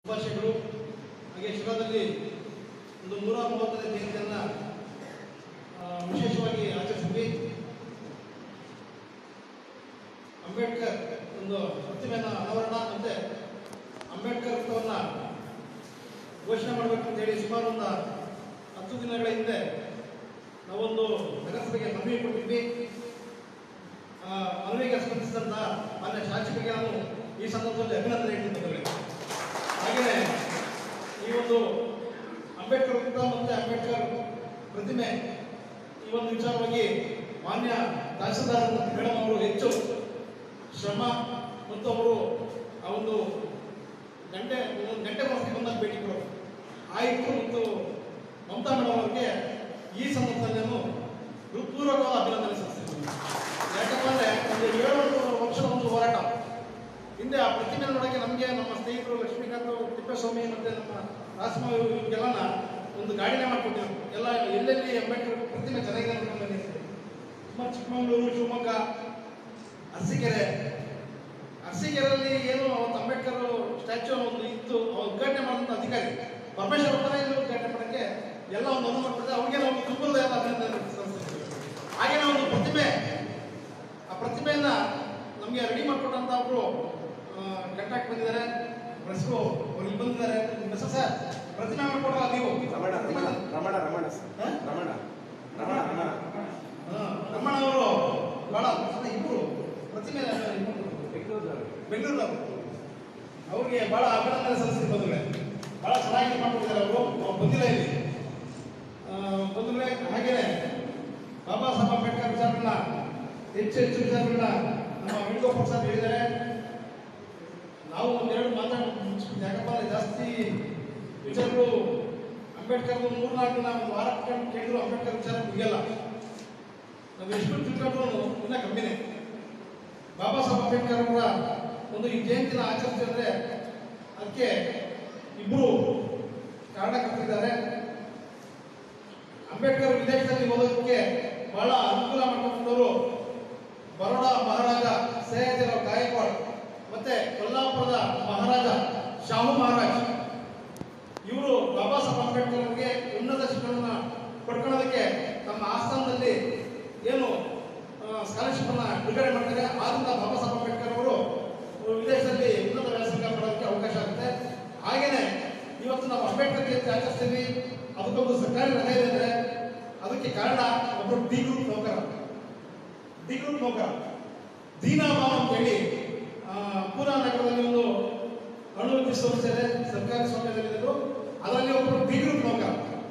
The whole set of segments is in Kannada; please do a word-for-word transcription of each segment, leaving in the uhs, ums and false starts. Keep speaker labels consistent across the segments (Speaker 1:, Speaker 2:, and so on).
Speaker 1: ಶುಭಾಶಯಗಳು. ಹಾಗೆ ಶಿರಾದಲ್ಲಿ ಒಂದು ನೂರ ಮೂವತ್ತನೇ ಜಯಂತಿಯನ್ನು ವಿಶೇಷವಾಗಿ ಆಚರಿಸಿದ್ವಿ. ಅಂಬೇಡ್ಕರ್ ಒಂದು ಪ್ರತಿಮೆಯನ್ನು ಅನಾವರಣ ಮತ್ತೆ ಅಂಬೇಡ್ಕರ್ ವೃತ್ತವನ್ನು ಘೋಷಣೆ ಮಾಡಬೇಕು ಅಂತ ಹೇಳಿ ಸುಮಾರು ಒಂದು ಹತ್ತು ದಿನಗಳ ಹಿಂದೆ ನಾವೊಂದು ನಗರಸಭೆಗೆ ಮನವಿ ಕೊಟ್ಟಿದ್ವಿ. ಮನವಿಗೆ ಸ್ಪಂದಿಸಿದಂಥ ಮಾನ್ಯ ಶಾಸಕರಿಗೆ ನಾನು ಈ ಸಂದರ್ಭದಲ್ಲಿ ಅಭಿನಂದನೆ ಹೇಳ್ತಿದ್ದೇವೆ. ಹಾಗೆಯೇ ಈ ಒಂದು ಅಂಬೇಡ್ಕರ್ ವೃತ್ತ ಮತ್ತು ಅಂಬೇಡ್ಕರ್ ಪ್ರತಿಮೆ ಈ ಒಂದು ವಿಚಾರವಾಗಿ ಮಾನ್ಯ ತಹಸೀಲ್ದಾರ್ ಮೇಡಮ್ ಅವರು ಹೆಚ್ಚು ಶ್ರಮ ಮತ್ತು ಅವರು ಆ ಒಂದು ಗಂಟೆ ಒಂದು ಗಂಟೆ ಮಾಸಕ್ಕೆ ಬಂದಾಗ ಭೇಟಿ ಕೊಡೋರು ಆಯಿತು. ಮತ್ತು ಮಮತಾ ಮೇಡಮ್ ಅವರಿಗೆ ಈ ಸಂದರ್ಭದಲ್ಲಿ ನಾನು ಹೃತ್ಪೂರ್ವಕವಾದ ಅಭಿನಂದನೆ ಸಲ್ಲಿಸ್ತೀನಿ. ಯಾಕಪ್ಪ ಅಂದರೆ ಒಂದು ಏಳು ವರ್ಷದ ಒಂದು ಹೋರಾಟ ಹಿಂದೆ ಆ ಪ್ರತಿಮೆ ನೋಡೋಕ್ಕೆ ನಮಗೆ ನಮ್ಮ ಸ್ನೇಹಿತರು ಲಕ್ಷ್ಮೀಕಾಂತ್ ತಿಪ್ಪೇಸ್ವಾಮಿ ಮತ್ತು ನಮ್ಮ ರಾಸಮ ಇವರಿಗೆಲ್ಲ ಒಂದು ಗಾಡಿನೇ ಮಾಡಿಕೊಟ್ಟಿದ್ರು. ಎಲ್ಲ ಎಲ್ಲೆಲ್ಲಿ ಅಂಬೇಡ್ಕರ್ ಪ್ರತಿಮೆ ಚೆನ್ನಾಗಿದೆ ಅಂತ ಬಂದಿರ್ತೀವಿ. ಸುಮಾರು ಚಿಕ್ಕಮಗಳೂರು, ಶಿವಮೊಗ್ಗ, ಅರಸೀಕೆರೆ ಅರಸೀಕೆರೆಯಲ್ಲಿ ಏನು ಅವತ್ತು ಅಂಬೇಡ್ಕರ್ ಸ್ಟ್ಯಾಚ್ಯೂ ಒಂದು ಇತ್ತು, ಅವ್ರು ಉದ್ಘಾಟನೆ ಮಾಡಿದಂಥ ಅಧಿಕಾರಿ ಪರಮೇಶ್ವರ್ ಹತ್ರ ಇಲ್ಲಿ ಉದ್ಘಾಟನೆ ಮಾಡೋಕ್ಕೆ ಎಲ್ಲ ಒಂದು ಅನುವು ಮಾಡ್ತಾರೆ. ಅವ್ರಿಗೆ ನಾವು ತುಂಬದ ಎಲ್ಲ ಅಭಿನಂದನೆ ಸಲ್ಲಿಸ್ತೀವಿ. ಹಾಗೆ ನಾವು ಒಂದು ಪ್ರತಿಮೆ ಆ ಪ್ರತಿಮೆಯನ್ನು ನಮಗೆ ರೆಡಿ ಮಾಡಿಕೊಟ್ಟಂತ ಅವರು ಕಾಂಟ್ಯಾಕ್ಟ್ ಬಂದಿದ್ದಾರೆ, ಬಸ್ಸು ಇಲ್ಲಿ ಬಂದಿದ್ದಾರೆ. ಬಸ್ ಸರ್ ಪ್ರತಿಮೆ ಮಾಡಿಕೊಡಲ್ಲ ನೀವು?
Speaker 2: ರಮಣ ರಮಣ ರಮಣ ರಮಣ ರಮಣ ರಮಣ ರಮಣ
Speaker 1: ರಮಣ ಅವರು ಬಹಳ ಇಬ್ಬರು ಪ್ರತಿಮೆ ಬೆಂಗಳೂರು ಅವ್ರಿಗೆ ಬಹಳ ಅಭಿನಂದನೆ ಸಲ್ಲಿಸಿ ಬಂದ್ರೆ ಬಹಳ ಚೆನ್ನಾಗಿ ಮಾಡ್ಕೊಂಡಿದ್ದಾರೆ. ಅವರು ಬಂದಿಲ್ಲ ಇಲ್ಲಿ ಬಂದ್ರೆ. ಹಾಗೇನೆ ಬಾಬಾ ಸಾಹೇಬ್ ಅಂಬೇಡ್ಕರ್ ವಿಚಾರಗಳನ್ನ ಹೆಚ್ಚು ಹೆಚ್ಚು ವಿಚಾರಗಳನ್ನ ನಮ್ಮ ವೇಣುಗೋಪಾಲ್ ಸರ್ ಹೇಳಿದ್ದಾರೆ. ನಾವು ಒಂದೆರಡು ಮಾತಾಡ ಯಾಕಪ್ಪ ಅಂದರೆ ಜಾಸ್ತಿ ವಿಚಾರಗಳು ಅಂಬೇಡ್ಕರ್ ಮೂರ್ನಾಲ್ಕು ದಿನ ಒಂದು ವಾರ ಕೇಳಿದ್ರು ಅಂಬೇಡ್ಕರ್ ವಿಚಾರ ಮುಗಿಯಲ್ಲ. ನಾವು ಎಷ್ಟು ತಿಳ್ಕೊಂಡ್ರು ಇನ್ನೂ ಕಮ್ಮಿನೇ. ಬಾಬಾ ಸಾಹೇಬ್ ಅಂಬೇಡ್ಕರ್ ಅವರ ಒಂದು ಈ ಜಯಂತಿನ ಆಚರಿಸ್ತೀವಿ ಅಂದರೆ ಅದಕ್ಕೆ ಇಬ್ಬರು ಕಾರಣಕರ್ತರಿದ್ದಾರೆ. ಅಂಬೇಡ್ಕರ್ ವಿದೇಶದಲ್ಲಿ ಓದೋದಕ್ಕೆ ಬಹಳ ಅನುಕೂಲ ಮಾಡಿಕೊಂಡವರು ಬರೋಡಾ ಮಹಾರಾಜ ಸಯ್ಯದರಾವ್ ಗಾಯಕ್ವಾಡ್ ಮತ್ತೆ ಕೊಲ್ಲಾಪುರದ ಮಹಾರಾಜ ಶಾಹು ಮಹಾರಾಜ್ ಇವರು ಬಾಬಾ ಸಾಹೇಬ್ ಅಂಬೇಡ್ಕರ್ ಅವರಿಗೆ ಉನ್ನತ ಶಿಕ್ಷಣವನ್ನು ಪಡ್ಕೊಳ್ಳೋದಕ್ಕೆ ತಮ್ಮ ಆಸ್ಥಾನದಲ್ಲಿ ಏನು ಸ್ಕಾಲರ್ಶಿಪ್ ಅನ್ನ ಬಿಡುಗಡೆ ಮಾಡ್ತಾರೆ. ಆದ್ರಿಂದ ಬಾಬಾ ಸಾಹೇಬ್ ಅಂಬೇಡ್ಕರ್ ಅವರು ವಿದೇಶದಲ್ಲಿ ಉನ್ನತ ವ್ಯಾಸಂಗ ಮಾಡೋದಕ್ಕೆ ಅವಕಾಶ ಆಗುತ್ತೆ. ಹಾಗೇನೆ ಇವತ್ತು ನಾವು ಅಂಬೇಡ್ಕರ್ ಜಯಂತಿ ಆಚರಿಸ್ತೀವಿ. ಅದಕ್ಕೊಂದು ಸರ್ಕಾರಿ ರಜೆ ಇದೆ ಅಂದರೆ ಅದಕ್ಕೆ ಕಾರಣ ಒಬ್ಬರು ಡಿ ಗ್ರೂಪ್ ನೌಕರ ಡಿ ಗ್ರೂಪ್ ನೌಕರ ದೀನಾಬಾವ್ ಅಂತ ಹೇಳಿ ಪೂನಾ ನಗರದಲ್ಲಿ ಒಂದು ಅಣು ವಿದ್ಯುತ್ ಸಂಸ್ಥೆ ಇದೆ, ಸರ್ಕಾರಿ ಸ್ವಾಮ್ಯದಲ್ಲಿದ್ದರು. ಅದರಲ್ಲಿ ಒಬ್ಬರು ಡಿ ಗ್ರೂಪ್ ನೌಕರ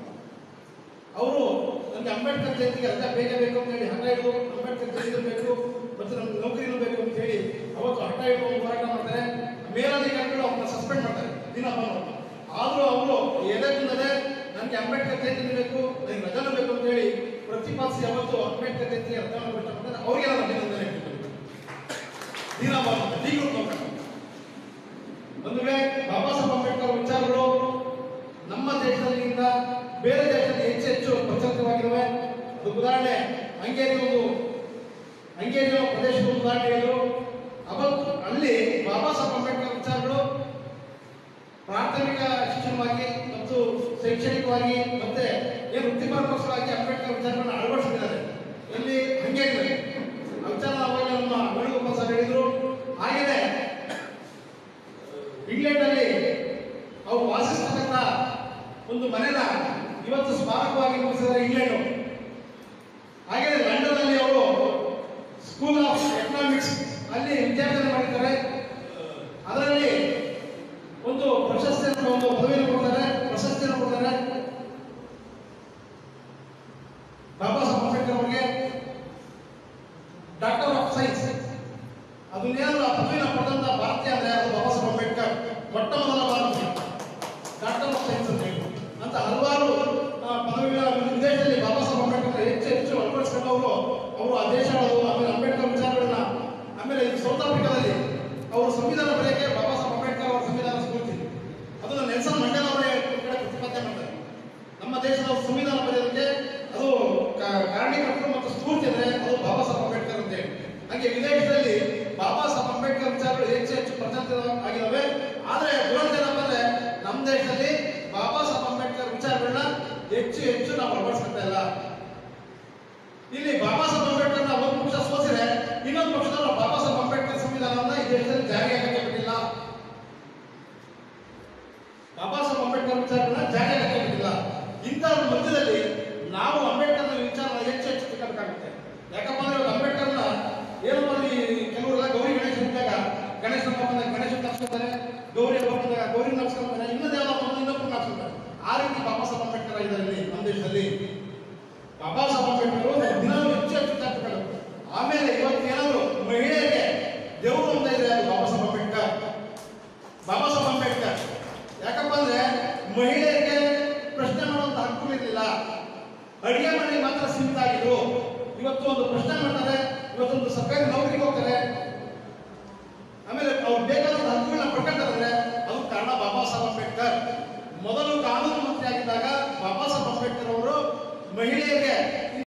Speaker 1: ಅವರು ನನಗೆ ಅಂಬೇಡ್ಕರ್ ಜಯಂತಿಗೆ ರಜೆ ಬೇಕೇ ಬೇಕು ಅಂತ ಹೇಳಿ ಹಠ ಹಿಡಿದು ಅಂಬೇಡ್ಕರ್ ಜಯಂತಿ ಬೇಕು ಮತ್ತು ನಮ್ಗೆ ನೌಕರಿನೂ ಬೇಕು ಅಂತ ಹೇಳಿ ಅವತ್ತು ಹಠ ಹಿಡಿದು ಒಂದು ಹೋರಾಟ ಮಾಡ್ತಾರೆ. ಮೇಲಧಿಕಾರಿಗಳು ಅವ್ರನ್ನ ಸಸ್ಪೆಂಡ್ ಮಾಡ್ತಾರೆ ದೀನಾಬಾವ್. ಆದರೂ ಅವರು ಎದೆಗುಂದದೆ ನನಗೆ ಅಂಬೇಡ್ಕರ್ ಜಯಂತಿ ಬೇಕು, ನನಗೆ ರಜಾನೂ ಬೇಕು ಅಂತ ಹೇಳಿ ಪ್ರತಿಪಾದಿಸಿ ಅವತ್ತು ಅಂಬೇಡ್ಕರ್ ಜಯಂತಿಗೆ ರಜಾವನ್ನು ಕೊಟ್ಟ ಮಾಡ್ತಾರೆ. ಅವರಿಗೆ ನಾನು ಅಭಿನಂದನೆ ಹೇಳ್ತೀನಿ. ದೀನಾಬಾವ್ ಡಿ ಗ್ರೂಪ್ ನೌಕರ ಬಂದ್ರೆ ಬಾಬಾ ಸಾಹೇಬ್ ಅಂಬೇಡ್ಕರ್ ವಿಚಾರಗಳು ನಮ್ಮ ದೇಶದಲ್ಲಿಂದ ಬೇರೆ ದೇಶದಲ್ಲಿ ಹೆಚ್ಚು ಹೆಚ್ಚು ಪ್ರಚಲಿತವಾಗಿರುವೆ. ಅದು ಉದಾಹರಣೆ ಹಂಗೇರಿ ಒಂದು ಹಂಗೇರಿ ಪ್ರದೇಶದ ಉದಾಹರಣೆ ಹೇಳಿದ್ರು. ಅವತ್ತು ಅಲ್ಲಿ ಬಾಬಾ ಸಾಹೇಬ್ ಅಂಬೇಡ್ಕರ್ ವಿಚಾರಗಳು ಪ್ರಾಥಮಿಕ ಶಿಕ್ಷಣವಾಗಿ ಮತ್ತು ಶೈಕ್ಷಣಿಕವಾಗಿ ಮತ್ತೆ ಏನು ವೃತ್ತಿಪರಕೋಸ್ಕರವಾಗಿ ಅಂಬೇಡ್ಕರ್ ವಿಚಾರಗಳನ್ನು ಅಳವಡಿಸಿದ್ದಾರೆ. ಇಲ್ಲಿ ಹಂಗೇರಿ ಆ ವಿಚಾರ ಅವಾಗ ನಮ್ಮ ವೇಣುಗೋಪಾಲ್ ಸರ್ ಹೇಳಿದ್ರು. ಹಾಗೆಯೇ ಇಂಗ್ಲೆಂಡ್ ಅಲ್ಲಿ ಅವರು ವಾಸಿಸ್ತಕ್ಕಂಥ ಒಂದು ಮನೆನ ಇವತ್ತು ಸ್ಮಾರಕವಾಗಿ ನಿರ್ಮಿಸಿದ್ದಾರೆ ಇಂಗ್ಲೆಂಡ್. ಹಾಗೆಯೇ ಲಂಡನ್ ಅಲ್ಲಿ ಅವರು ಸ್ಕೂಲ್ ಆಫ್ ಎಕನಾಮಿಕ್ಸ್ ಅಲ್ಲಿ ವಿದ್ಯಾರ್ಥಿ ಮಾಡಿದ್ದಾರೆ. ಅದರಲ್ಲಿ ಒಂದು ಪ್ರಶಸ್ತಿಯನ್ನು ಒಂದು ಪದವಿಯನ್ನು ಕೊಡ್ತಾರೆ, ಪ್ರಶಸ್ತಿಯನ್ನು ಕೊಡ್ತಾರೆ ಬಾಬಾ ಸಾಹೇಬ್ ಅಂಬೇಡ್ಕರ್ ಅವರಿಗೆ ಡಾಕ್ಟರ್ ಆಫ್ ಸೈನ್ಸ್. ಅದನ್ನೇನು ಆ ಪದವಿನ ಪಡೆದಂತ ಭಾರತೀಯ ಅಂದ್ರೆ ಅದು ಬಾಬಾ ಸಾಹೇಬ್ ಅಂಬೇಡ್ಕರ್ ಮೊಟ್ಟ ಮೊದಲ ಭಾರತೀಯ ಡಾಕ್ಟರ್ ಆಫ್ ಸೈನ್ಸ್ ಅಂತ ಹೇಳಿ ಅಂತ ಹಲವಾರು ಪದವಿಗಳ ವಿದೇಶದಲ್ಲಿ ಬಾಬಾ ಸಾಹೇಬ್ ಅಂಬೇಡ್ಕರ್ ಹೆಚ್ಚು ಹೆಚ್ಚು ಅಳವಡಿಸಿಕೊಂಡವರು. ಅವರು ಆ ದೇಶಗಳು ಆಮೇಲೆ ಅಂಬೇಡ್ಕರ್ ವಿಚಾರಗಳನ್ನ ಆಮೇಲೆ ಸೌತ್ ಆಫ್ರಿಕಾದಲ್ಲಿ ಅವರು ಸಂವಿಧಾನ ಬರೆಯಕ್ಕೆ ಬಾಬಾ ಸಾಹೇಬ್ ಅಂಬೇಡ್ಕರ್ ಅವರ ಸಂವಿಧಾನ ಸ್ಫೂರ್ತಿ ಅದನ್ನು ನೆಲ್ಸನ್ ಮಂಡೇಲಾ ಅವರೇ ಪ್ರತಿಪಾದನೆ ಮಾಡ್ತಾರೆ. ನಮ್ಮ ದೇಶದ ಸಂವಿಧಾನ ಬರೆಯೋದಕ್ಕೆ ಅದು ಕಾರಣೀಕರ್ತರು ಮತ್ತು ಸ್ಫೂರ್ತಿ ಅಂದ್ರೆ ಅದು ಬಾಬಾ ಸಾಹೇಬ್ ಅಂಬೇಡ್ಕರ್ ಅಂತ ಹೇಳಿ. ಹಾಗೆ ವಿದೇಶದಲ್ಲಿ ಬಾಬಾ ಸಾಹೇಬ್ ಅಂಬೇಡ್ಕರ್ ವಿಚಾರಗಳು ಹೆಚ್ಚು ಹೆಚ್ಚು ಪ್ರಚಲಿತ ಆಗಿದ್ದಾವೆ. ಆದರೆ ದುರಂತ ಏನಪ್ಪ ಅಂದ್ರೆ ಹೆಚ್ಚು ಹೆಚ್ಚು ನಾವು ಅಳವಡಿಸ್ಕೊತಾ ಇಲ್ಲ. ಇಲ್ಲಿ ಬಾಬಾ ಸಾಹೇಬ್ ಅಂಬೇಡ್ಕರ್ ಒಂದು ಪಕ್ಷ ಸೋಸಿದ್ರೆ ಇನ್ನೊಂದು ಪಕ್ಷದವರು ಬಾಬಾ ಸಾಹೇಬ್ ಅಂಬೇಡ್ಕರ್ ಸಂವಿಧಾನವನ್ನ ಈ ದೇಶದಲ್ಲಿ ಜಾರಿಯಾಗಕ್ಕೆ ಬಿಟ್ಟಿಲ್ಲ. ಬಾಬಾ ಸಾಹೇಬ್ ಅಂಬೇಡ್ಕರ್ ವಿಚಾರಗಳನ್ನ ಜಾರಿಯಾಗಕ್ಕೆ ಬಿಟ್ಟಿಲ್ಲ. ಇಂತಹ ಮಧ್ಯದಲ್ಲಿ ನಾವು ಅಂಬೇಡ್ಕರ್ ವಿಚಾರ ಹೆಚ್ಚು ಹೆಚ್ಚು ತಿಳ್ಕೋಬೇಕಾಗುತ್ತೆ. ಯಾಕಪ್ಪ ಅಂದ್ರೆ ಇವಾಗ ಅಂಬೇಡ್ಕರ್ನ ಏನಪ್ಪ ಅಂದ್ರೆ ಕೆಲವರೆಲ್ಲ ಗೌರಿ ಗಣೇಶ ಇದ್ದಾಗ ಗಣೇಶ ಹಬ್ಬ ಗಣೇಶ ನಡ್ಸ್ಕೊತಾರೆ, ಗೌರಿ ಹಬ್ಬ ಬಂದಾಗ ಗೌರಿ ನಡ್ಸ್ಕೊತಾರೆ, ಇನ್ನೊಂದು ಯಾವ್ದೋ ಹಬ್ಬ ಇನ್ನೊಬ್ಬರು ನಡ್ಸ್ಕೊತಾರೆ. ಆ ರೀತಿ ಬಾಬಾ ಸಾಹೇಬ್ ಅಂಬೇಡ್ಕರ್ ಇದರಲ್ಲಿ ನಮ್ಮ ದೇಶದಲ್ಲಿ ಬಾಬಾ ಸಾಹೇಬ್ ಅಂಬೇಡ್ಕರ್ ದಿನ ಹೆಚ್ಚು ಹೆಚ್ಚು ತಪ್ಪಬೇಕು. ಆಮೇಲೆ ಇವತ್ತು ಏನಾದ್ರು ಮಹಿಳೆಯರಿಗೆ ದೇವರು ಅಂತ ಇದೆ, ಅದು ಬಾಬಾ ಸಾಹೇಬ್ ಅಂಬೇಡ್ಕರ್. ಬಾಬಾ ಸಾಹೇಬ್ ಅಂಬೇಡ್ಕರ್ ಯಾಕಪ್ಪ ಅಂದ್ರೆ ಮಹಿಳೆಯರಿಗೆ ಪ್ರಶ್ನೆ ಮಾಡುವಂತ ಹಕ್ಕು ಇರಲಿಲ್ಲ, ಅಡಿಗೆ ಮನೆಗೆ ಮಾತ್ರ ಸೀಮಿತ ಆಗಿದ್ರು. ಇವತ್ತು ಒಂದು ಪ್ರಶ್ನೆ ಮಾಡ್ತಾರೆ, ಇವತ್ತೊಂದು ಸರ್ಕಾರಿ ನೌಕರಿಗೆ ಹೋಗ್ತಾರೆ, ಆಮೇಲೆ ಅವ್ರು ಬೇಕಾದ ಹಕ್ಕುಗಳನ್ನ ಪಡ್ಕೊಳ್ತಾರೆ. ಅದು ಕಾರಣ ಬಾಬಾ ಸಾಹೇಬ್ ಅಂಬೇಡ್ಕರ್. ಮೊದಲು